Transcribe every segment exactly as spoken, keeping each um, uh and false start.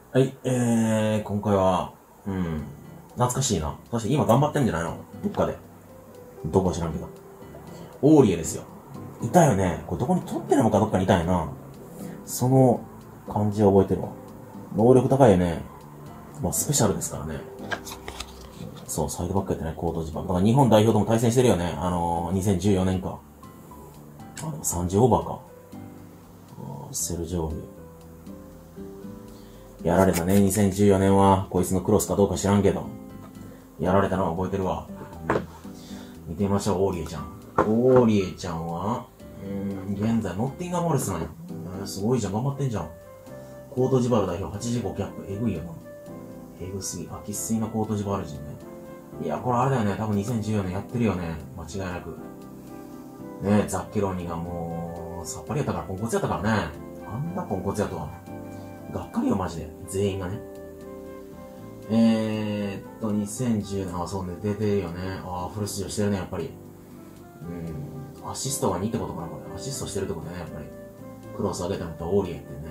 はい、えー、今回は、うん、懐かしいな。確かに今頑張ってんじゃないのどっかで。どこか知らんけど。オーリエですよ。いたよね。これどこに撮ってるのかどっかにいたんやな。その感じを覚えてるわ。能力高いよね。まあ、スペシャルですからね。そう、サイドバックやってね、コートジバー。だから日本代表とも対戦してるよね。あのー、にせんじゅうよねんか。あ、でもさんじゅうオーバーか。セルジョール。やられたね、にせんじゅうよねんは。こいつのクロスかどうか知らんけど。やられたのは覚えてるわ。見てみましょう、オーリエちゃん。オーリエちゃんは、うーん、現在、ノッティンガム・フォレストなんや。えー、すごいじゃん、頑張ってんじゃん。コートジバール代表はちじゅうごキャップ。えぐいよな。えぐすぎ。あ、生粋なコートジバール人ね。いや、これあれだよね。多分にせんじゅうよねんやってるよね。間違いなく。ねザッケローニがもう、さっぱりやったからポンコツやったからね。あんなポンコツやとは。がっかりよ、マジで。全員がね。えーっと、にせんじゅうねん、あ、そうね、出てるよね。ああ、フル出場してるね、やっぱり。うん、アシストがにってことかな、これ。アシストしてるってことね、やっぱり。クロス上げたのとオーリエってね。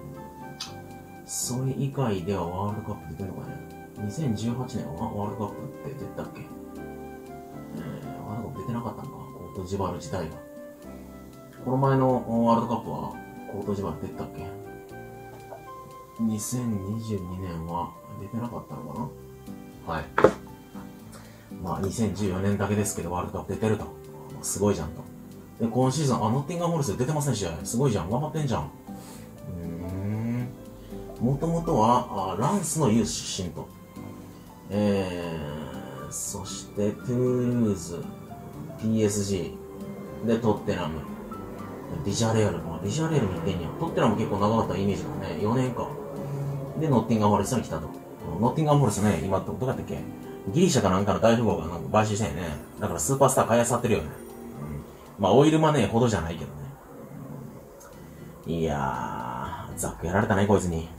それ以外ではワールドカップ出てるのかね。にせんじゅうはちねんはワールドカップって出てたっけ。えー、ワールドカップ出てなかったのか、コートジバール自体が。この前のワールドカップはコートジバール出てたっけ。にせんにじゅうにねんは出てなかったのかな。はい。まあ、にせんじゅうよねんだけですけど、ワールドカップ出てると。すごいじゃんと。で、今シーズン、あ、ノッティンガム・フォレスト出てませんし、すごいじゃん。頑張ってんじゃん。うーん。もともとは、あランスのユース出身と。えー、そして、トゥールーズ、ピーエスジー、で、トッテナム、ビジャレール、あ、ビジャレールに行ってんや。トッテナム結構長かったイメージだね。よねんか。で、ノッティンガム・フォレストに来たと。ノッティンガム・フォレストね、今どこだったっけ。ギリシャかなんかの大富豪がなんか買収したんやね。だからスーパースター買い漁ってるよね。うん、まあ、オイルマネーほどじゃないけどね。いやー、ザックやられたね、こいつに。